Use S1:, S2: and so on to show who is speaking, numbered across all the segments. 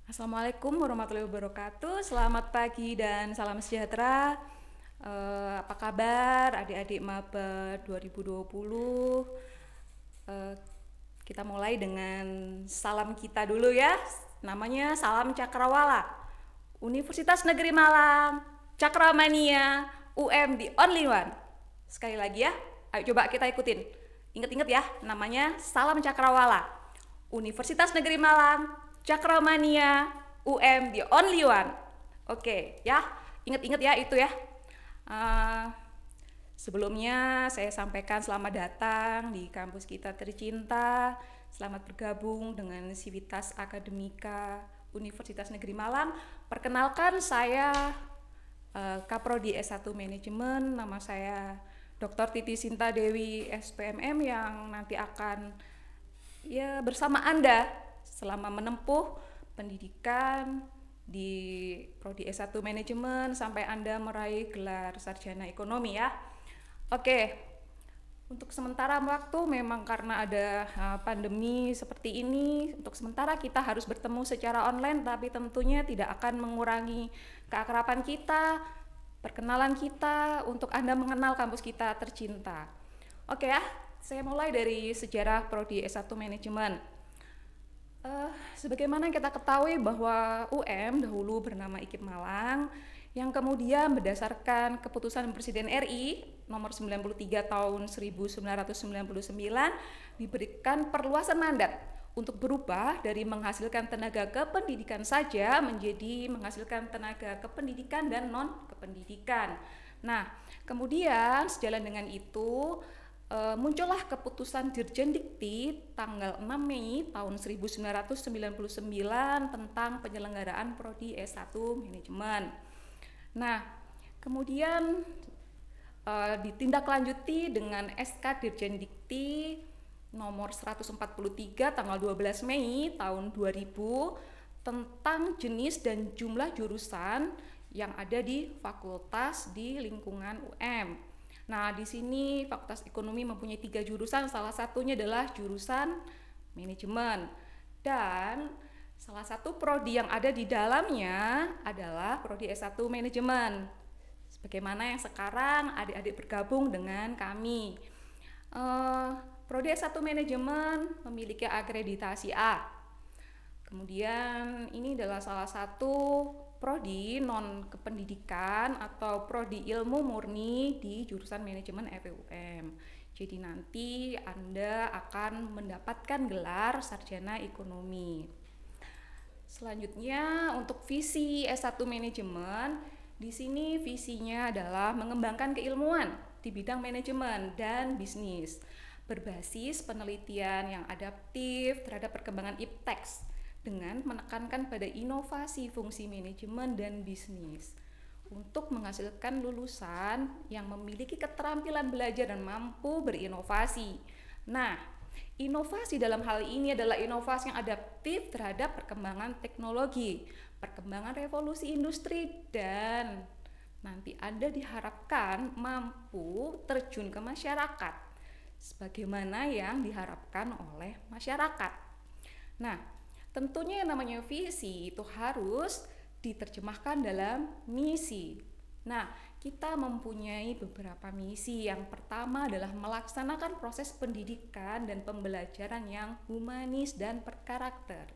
S1: Assalamualaikum warahmatullahi wabarakatuh. Selamat pagi dan salam sejahtera. Apa kabar adik-adik maba 2020? Eh, kita mulai dengan salam kita dulu ya. Namanya Salam Cakrawala. Universitas Negeri Malang, Cakramania, UM the only one. Sekali lagi ya. Ayo coba kita ikutin. Ingat-ingat ya, namanya Salam Cakrawala. Universitas Negeri Malang, Cakramania, UM the only one. Oke, ya. Ingat-ingat ya itu ya. Uh, Sebelumnya saya sampaikan selamat datang di kampus kita tercinta. Selamat bergabung dengan Sivitas Akademika Universitas Negeri Malang. Perkenalkan saya Kaprodi S1 Manajemen. Nama saya Dr. Titi Sinta Dewi SPMM yang nanti akan bersama Anda selama menempuh pendidikan di Prodi S1 Manajemen sampai Anda meraih gelar sarjana ekonomi ya. Oke, untuk sementara waktu memang karena ada pandemi seperti ini, untuk sementara kita harus bertemu secara online, tapi tentunya tidak akan mengurangi keakraban kita, perkenalan kita untuk Anda mengenal kampus kita tercinta. Oke ya, saya mulai dari sejarah Prodi S1 Manajemen. Sebagaimana kita ketahui bahwa UM dahulu bernama IKIP Malang, yang kemudian berdasarkan keputusan Presiden RI nomor 93 tahun 1999 diberikan perluasan mandat untuk berubah dari menghasilkan tenaga kependidikan saja menjadi menghasilkan tenaga kependidikan dan non-kependidikan. Nah, kemudian sejalan dengan itu muncullah keputusan Dirjen Dikti tanggal 6 Mei tahun 1999 tentang penyelenggaraan Prodi S1 Manajemen. Nah, kemudian ditindaklanjuti dengan SK Dirjen Dikti nomor 143 tanggal 12 Mei tahun 2000 tentang jenis dan jumlah jurusan yang ada di fakultas di lingkungan UM. Nah, di sini Fakultas Ekonomi mempunyai 3 jurusan, salah satunya adalah jurusan manajemen. Dan salah satu prodi yang ada di dalamnya adalah Prodi S1 Manajemen. Sebagaimana yang sekarang adik-adik bergabung dengan kami. Prodi S1 Manajemen memiliki akreditasi A. Kemudian ini adalah salah satu prodi non kependidikan atau prodi ilmu murni di jurusan manajemen FEUM. Jadi nanti Anda akan mendapatkan gelar sarjana ekonomi. Selanjutnya untuk visi S1 manajemen, di sini visinya adalah mengembangkan keilmuan di bidang manajemen dan bisnis berbasis penelitian yang adaptif terhadap perkembangan ipteks dengan menekankan pada inovasi fungsi manajemen dan bisnis untuk menghasilkan lulusan yang memiliki keterampilan belajar dan mampu berinovasi. Nah, inovasi dalam hal ini adalah inovasi yang adaptif terhadap perkembangan teknologi, perkembangan revolusi industri, dan nanti Anda diharapkan mampu terjun ke masyarakat sebagaimana yang diharapkan oleh masyarakat. Nah, tentunya yang namanya visi itu harus diterjemahkan dalam misi. Nah, kita mempunyai beberapa misi. Yang pertama adalah melaksanakan proses pendidikan dan pembelajaran yang humanis dan berkarakter.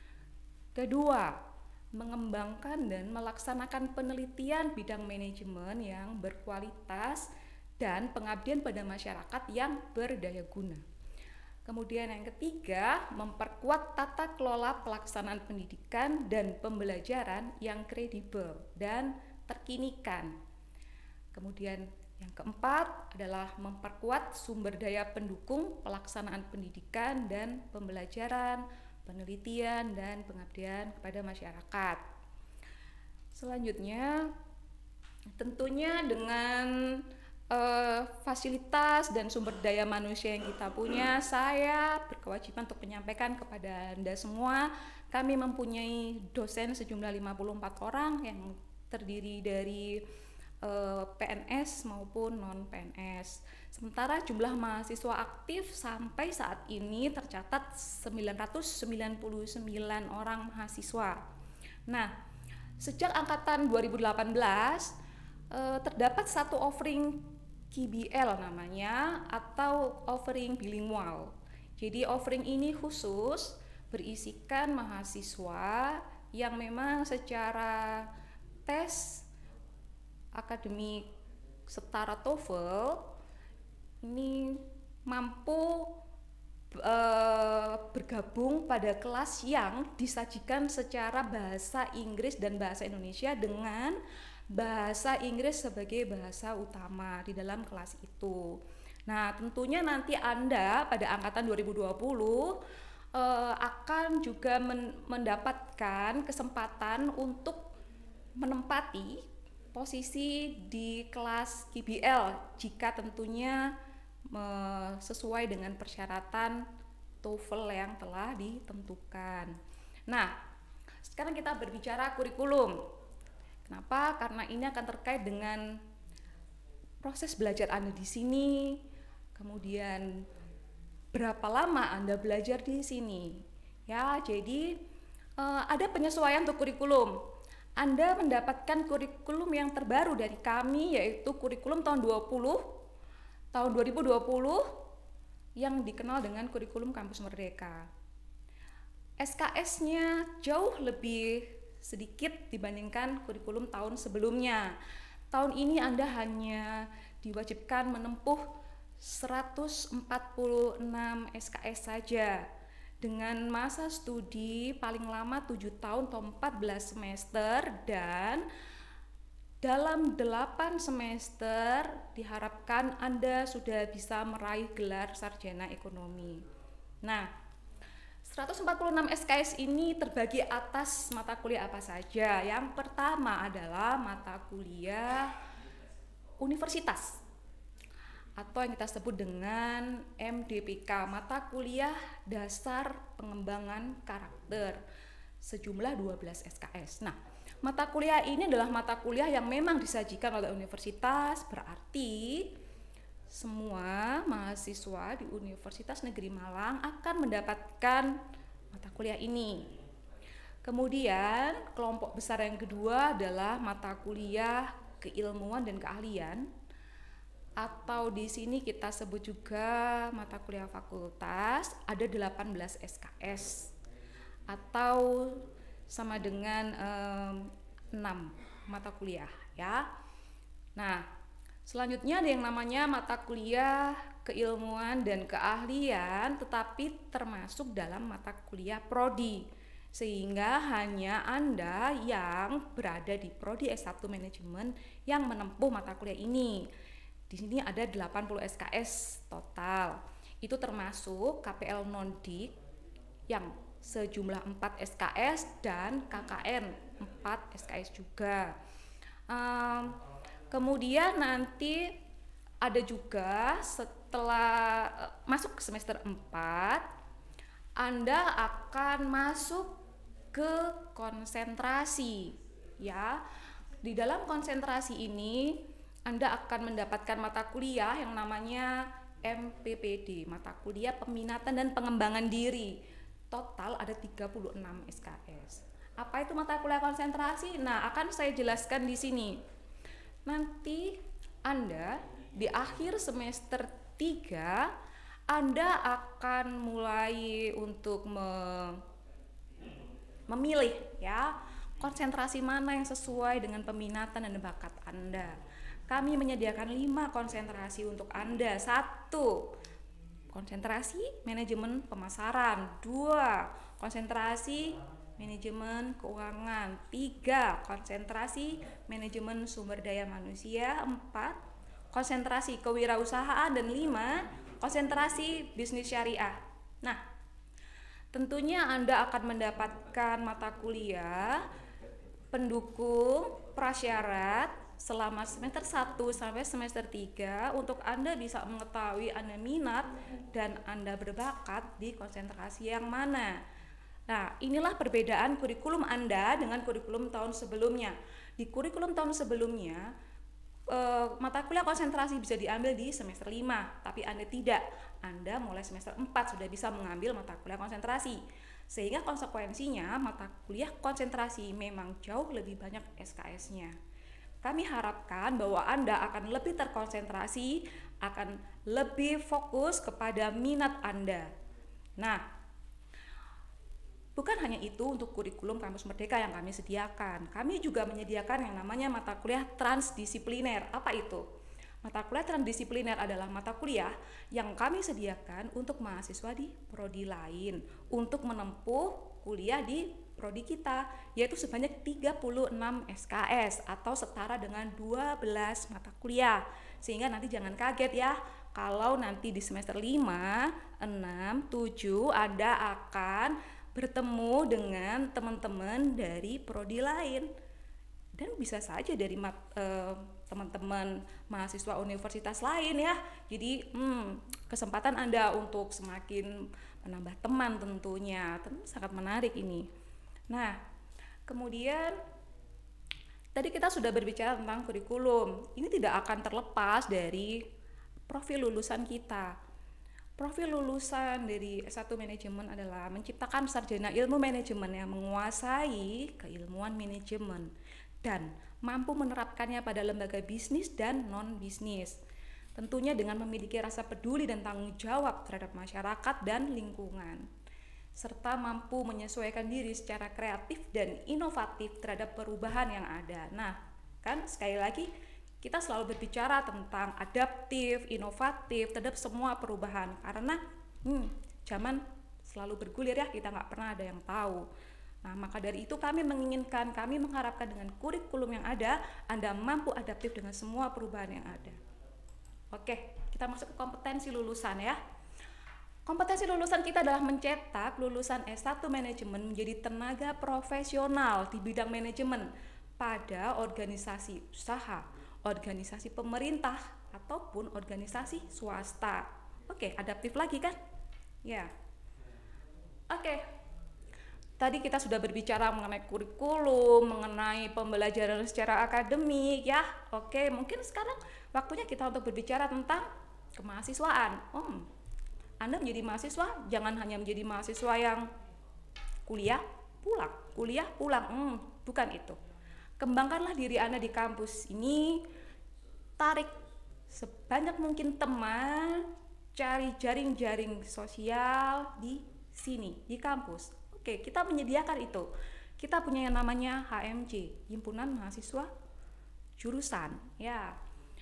S1: Kedua, mengembangkan dan melaksanakan penelitian bidang manajemen yang berkualitas dan pengabdian pada masyarakat yang berdaya guna. Kemudian yang ketiga, memperkuat tata kelola pelaksanaan pendidikan dan pembelajaran yang kredibel dan terkinikan. Kemudian yang keempat adalah memperkuat sumber daya pendukung pelaksanaan pendidikan dan pembelajaran, penelitian, dan pengabdian kepada masyarakat. Selanjutnya, tentunya dengan fasilitas dan sumber daya manusia yang kita punya, saya berkewajiban untuk menyampaikan kepada Anda semua, kami mempunyai dosen sejumlah 54 orang yang terdiri dari PNS maupun non-PNS. Sementara jumlah mahasiswa aktif sampai saat ini tercatat 999 orang mahasiswa. Nah, sejak angkatan 2018 terdapat satu offering KBL namanya, atau offering bilingual. Jadi offering ini khusus berisikan mahasiswa yang memang secara tes akademik setara TOEFL ini mampu bergabung pada kelas yang disajikan secara bahasa Inggris dan bahasa Indonesia dengan bahasa Inggris sebagai bahasa utama di dalam kelas itu. Nah, tentunya nanti Anda pada angkatan 2020 akan juga mendapatkan kesempatan untuk menempati posisi di kelas KBL jika tentunya sesuai dengan persyaratan TOEFL yang telah ditentukan. Nah, sekarang kita berbicara kurikulum. Kenapa? Karena ini akan terkait dengan proses belajar Anda di sini, kemudian berapa lama Anda belajar di sini. Ya, jadi ada penyesuaian untuk kurikulum. Anda mendapatkan kurikulum yang terbaru dari kami, yaitu kurikulum tahun 2020 yang dikenal dengan kurikulum Kampus Merdeka. SKS-nya jauh lebih sedikit dibandingkan kurikulum tahun sebelumnya. Tahun ini Anda hanya diwajibkan menempuh 146 SKS saja dengan masa studi paling lama 7 tahun atau 14 semester, dan dalam 8 semester diharapkan Anda sudah bisa meraih gelar sarjana ekonomi. Nah, 146 SKS ini terbagi atas mata kuliah apa saja. Yang pertama adalah mata kuliah universitas atau yang kita sebut dengan MDPK, mata kuliah dasar pengembangan karakter, sejumlah 12 SKS. Nah, mata kuliah ini adalah mata kuliah yang memang disajikan oleh universitas, berarti semua mahasiswa di Universitas Negeri Malang akan mendapatkan mata kuliah ini. Kemudian kelompok besar yang kedua adalah mata kuliah keilmuan dan keahlian, atau di sini kita sebut juga mata kuliah fakultas, ada 18 SKS atau sama dengan 6 mata kuliah ya. Nah, selanjutnya ada yang namanya mata kuliah keilmuan dan keahlian, tetapi termasuk dalam mata kuliah prodi, sehingga hanya Anda yang berada di prodi S1 manajemen yang menempuh mata kuliah ini. Di sini ada 80 SKS total. Itu termasuk KPL non-dik yang sejumlah 4 SKS dan KKN 4 SKS juga. Kemudian nanti ada juga setelah masuk ke semester 4, Anda akan masuk ke konsentrasi ya. Di dalam konsentrasi ini Anda akan mendapatkan mata kuliah yang namanya MPPD, mata kuliah peminatan dan pengembangan diri. Total ada 36 SKS. Apa itu mata kuliah konsentrasi? Nah, akan saya jelaskan di sini. Nanti Anda di akhir semester 3 Anda akan mulai untuk memilih ya, konsentrasi mana yang sesuai dengan peminatan dan bakat Anda. Kami menyediakan 5 konsentrasi untuk Anda. 1. Konsentrasi manajemen pemasaran. 2. Konsentrasi manajemen keuangan. 3. Konsentrasi manajemen sumber daya manusia. 4. Konsentrasi kewirausahaan. Dan 5. Konsentrasi bisnis syariah. Nah, tentunya Anda akan mendapatkan mata kuliah pendukung prasyarat selama semester 1 sampai semester 3 untuk Anda bisa mengetahui Anda minat dan Anda berbakat di konsentrasi yang mana. Nah, inilah perbedaan kurikulum Anda dengan kurikulum tahun sebelumnya. Di kurikulum tahun sebelumnya, mata kuliah konsentrasi bisa diambil di semester 5, tapi Anda tidak. Anda mulai semester 4 sudah bisa mengambil mata kuliah konsentrasi. Sehingga konsekuensinya mata kuliah konsentrasi memang jauh lebih banyak SKS-nya. Kami harapkan bahwa Anda akan lebih terkonsentrasi, akan lebih fokus kepada minat Anda. Nah, bukan hanya itu untuk kurikulum Kampus Merdeka yang kami sediakan. Kami juga menyediakan yang namanya mata kuliah transdisipliner. Apa itu? Mata kuliah transdisipliner adalah mata kuliah yang kami sediakan untuk mahasiswa di prodi lain untuk menempuh kuliah di prodi kita, yaitu sebanyak 36 SKS atau setara dengan 12 mata kuliah. Sehingga nanti jangan kaget ya kalau nanti di semester 5, 6, 7 Anda akan bertemu dengan teman-teman dari prodi lain. Dan bisa saja dari teman-teman mahasiswa universitas lain ya. Jadi kesempatan Anda untuk semakin menambah teman tentunya sangat menarik ini. Nah, kemudian tadi kita sudah berbicara tentang kurikulum. Ini tidak akan terlepas dari profil lulusan kita. Profil lulusan dari S1 Manajemen adalah menciptakan sarjana ilmu manajemen yang menguasai keilmuan manajemen dan mampu menerapkannya pada lembaga bisnis dan non-bisnis. Tentunya dengan memiliki rasa peduli dan tanggung jawab terhadap masyarakat dan lingkungan, serta mampu menyesuaikan diri secara kreatif dan inovatif terhadap perubahan yang ada. Nah, kan sekali lagi kita selalu berbicara tentang adaptif, inovatif terhadap semua perubahan karena zaman selalu bergulir ya, kita nggak pernah ada yang tahu. Nah, maka dari itu kami mengharapkan dengan kurikulum yang ada, Anda mampu adaptif dengan semua perubahan yang ada. Oke, kita masuk ke kompetensi lulusan ya. Kompetensi lulusan kita adalah mencetak lulusan S1 Manajemen menjadi tenaga profesional di bidang manajemen pada organisasi usaha, organisasi pemerintah, ataupun organisasi swasta. Oke, adaptif lagi kan? Ya. Oke. Tadi kita sudah berbicara mengenai kurikulum, mengenai pembelajaran secara akademik ya. Oke, mungkin sekarang waktunya kita untuk berbicara tentang kemahasiswaan. Anda menjadi mahasiswa, jangan hanya menjadi mahasiswa yang kuliah pulang, bukan itu. Kembangkanlah diri Anda di kampus ini, tarik sebanyak mungkin teman, cari jaring-jaring sosial di sini, di kampus. Oke, kita menyediakan itu. Kita punya yang namanya HMJ, Himpunan Mahasiswa Jurusan. Ya,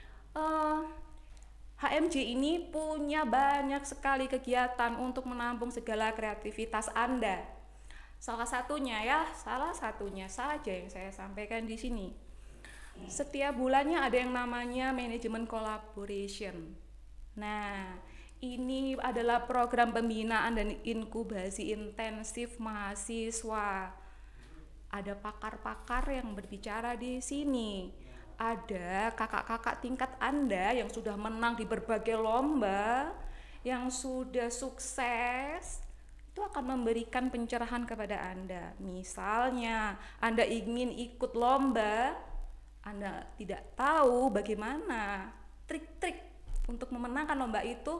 S1: HMJ ini punya banyak sekali kegiatan untuk menampung segala kreativitas Anda. Salah satunya saja yang saya sampaikan di sini. Setiap bulannya ada yang namanya manajemen collaboration. Nah, ini adalah program pembinaan dan inkubasi intensif mahasiswa. Ada pakar-pakar yang berbicara di sini. Ada kakak-kakak tingkat Anda yang sudah menang di berbagai lomba, yang sudah sukses. Itu akan memberikan pencerahan kepada Anda. Misalnya, Anda ingin ikut lomba, Anda tidak tahu bagaimana trik-trik untuk memenangkan lomba itu.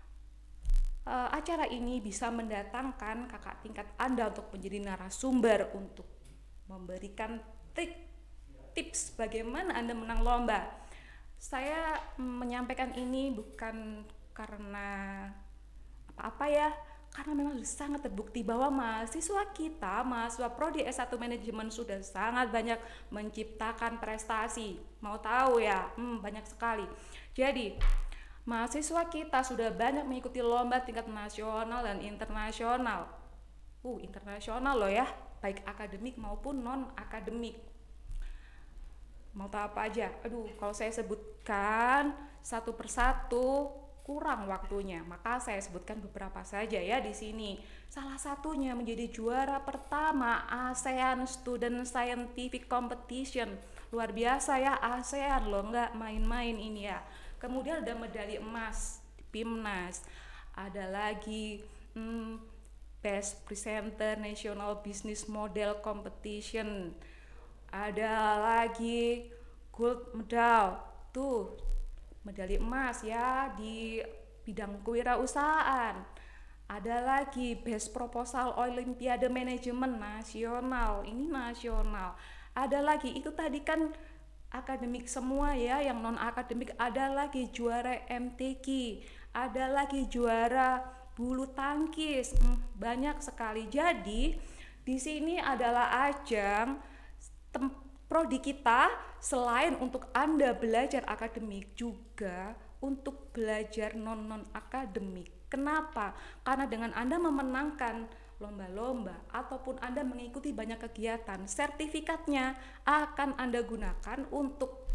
S1: Acara ini bisa mendatangkan kakak tingkat Anda untuk menjadi narasumber untuk memberikan tips bagaimana Anda menang lomba. Saya menyampaikan ini bukan karena apa-apa ya, karena memang sangat terbukti bahwa mahasiswa prodi S1 Manajemen sudah sangat banyak menciptakan prestasi. Mau tahu ya? Banyak sekali. Jadi mahasiswa kita sudah banyak mengikuti lomba tingkat nasional dan internasional. Internasional loh ya, baik akademik maupun non-akademik. Mau tahu apa aja? Kalau saya sebutkan satu persatu kurang waktunya, maka saya sebutkan beberapa saja ya di sini. Salah satunya menjadi juara pertama ASEAN Student Scientific Competition. Luar biasa ya, ASEAN loh, nggak main-main ini ya. Kemudian ada medali emas di PIMNAS, ada lagi Best Presenter National Business Model Competition, ada lagi gold medal, tuh medali emas ya di bidang kewirausahaan. Ada lagi best proposal Olimpiade Manajemen Nasional, ini nasional. Ada lagi, itu tadi kan akademik semua ya, yang non akademik. Ada lagi juara MTQ, ada lagi juara bulu tangkis, banyak sekali. Jadi di sini adalah ajang prodi kita, selain untuk Anda belajar akademik, juga untuk belajar non akademik. Kenapa? Karena dengan Anda memenangkan lomba-lomba ataupun Anda mengikuti banyak kegiatan, sertifikatnya akan Anda gunakan untuk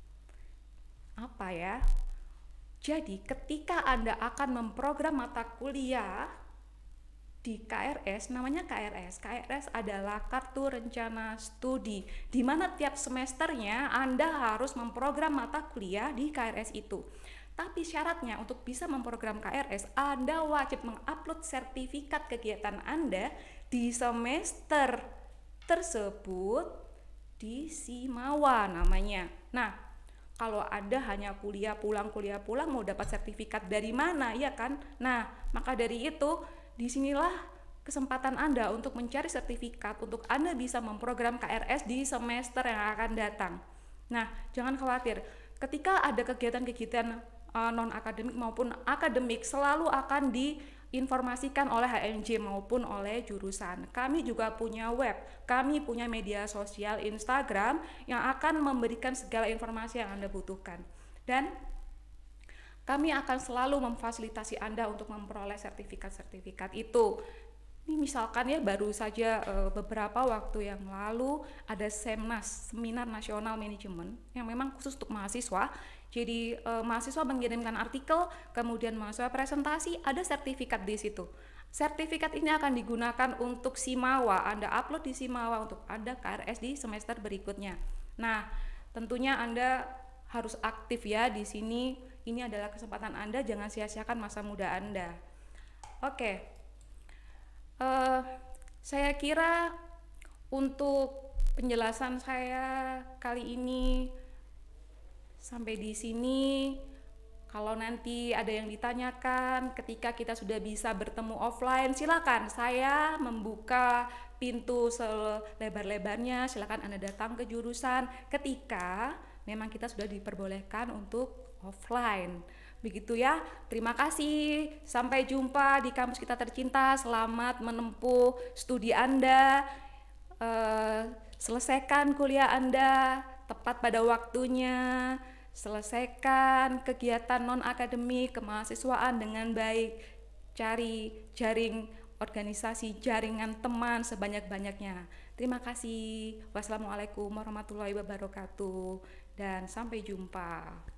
S1: apa ya? Jadi ketika Anda akan memprogram mata kuliah di KRS, namanya KRS. KRS adalah Kartu Rencana Studi, di mana tiap semesternya Anda harus memprogram mata kuliah di KRS itu. Tapi syaratnya untuk bisa memprogram KRS, Anda wajib mengupload sertifikat kegiatan Anda di semester tersebut di Simawa namanya. Nah, kalau Anda hanya kuliah pulang mau dapat sertifikat dari mana, ya kan? Nah, maka dari itu disinilah kesempatan Anda untuk mencari sertifikat untuk Anda bisa memprogram KRS di semester yang akan datang. Nah, jangan khawatir, ketika ada kegiatan-kegiatan non-akademik maupun akademik selalu akan diinformasikan oleh HMJ maupun oleh jurusan. Kami juga punya web, kami punya media sosial Instagram yang akan memberikan segala informasi yang Anda butuhkan. Dan kami akan selalu memfasilitasi Anda untuk memperoleh sertifikat-sertifikat itu. Ini misalkan ya, baru saja beberapa waktu yang lalu ada Semnas, Seminar Nasional Manajemen, yang memang khusus untuk mahasiswa. Jadi mahasiswa mengirimkan artikel, kemudian mahasiswa presentasi, ada sertifikat di situ. Sertifikat ini akan digunakan untuk Simawa, Anda upload di Simawa untuk Anda KRS di semester berikutnya. Nah, tentunya Anda harus aktif ya di sini. Ini adalah kesempatan Anda, jangan sia-siakan masa muda Anda. Oke. Saya kira untuk penjelasan saya kali ini sampai di sini. Kalau nanti ada yang ditanyakan ketika kita sudah bisa bertemu offline, silakan saya membuka pintu selebar-lebarnya. Silakan Anda datang ke jurusan ketika memang kita sudah diperbolehkan untuk offline. Begitu ya, terima kasih, sampai jumpa di kampus kita tercinta. Selamat menempuh studi Anda, selesaikan kuliah Anda tepat pada waktunya, selesaikan kegiatan non-akademik kemahasiswaan dengan baik, cari jaring organisasi, jaringan teman sebanyak-banyaknya. Terima kasih, wassalamualaikum warahmatullahi wabarakatuh, dan sampai jumpa.